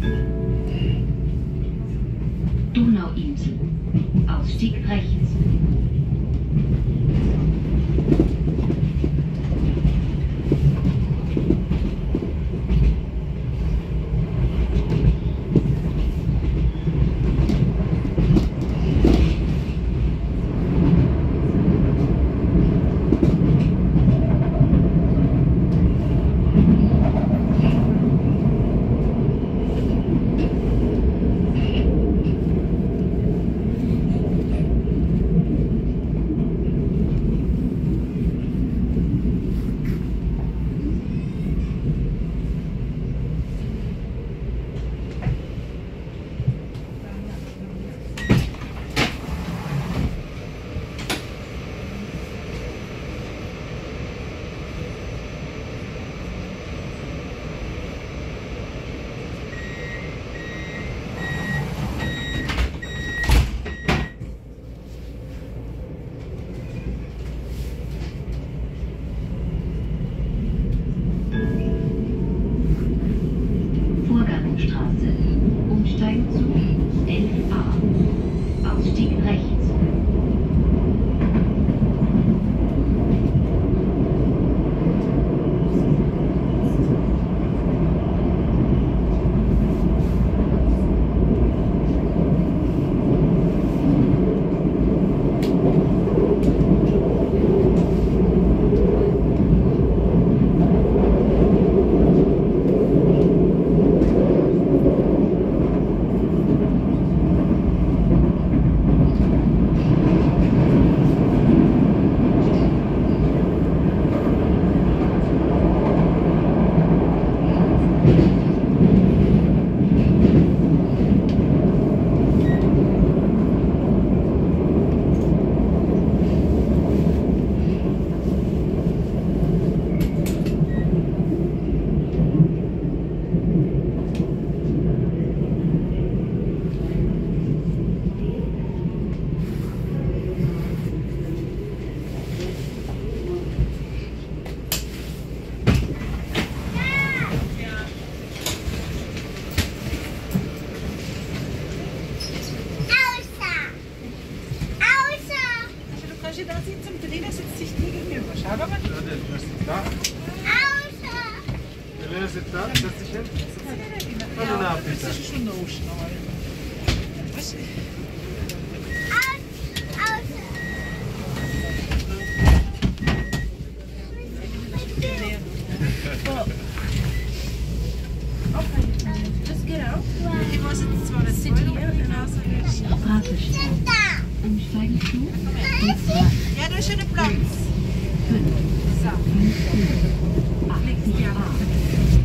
Donauinsel. Ausstieg rechts. Vorgartenstraße. Umsteigen zu 11a. Ausstieg rechts. Da sitzt zum Drehen, der sitzt sich nie gegenüber. Schau mal. Ja, der sitzt da. Der sitzt da, setzt sich hin. Ja, das ist schon noch schnell. Was? Just get out. Ich muss jetzt zwar das City hier Straßenstraße. Umsteigen zu ja, da ist schon ein Platz. 5. So. 8. Links, ja.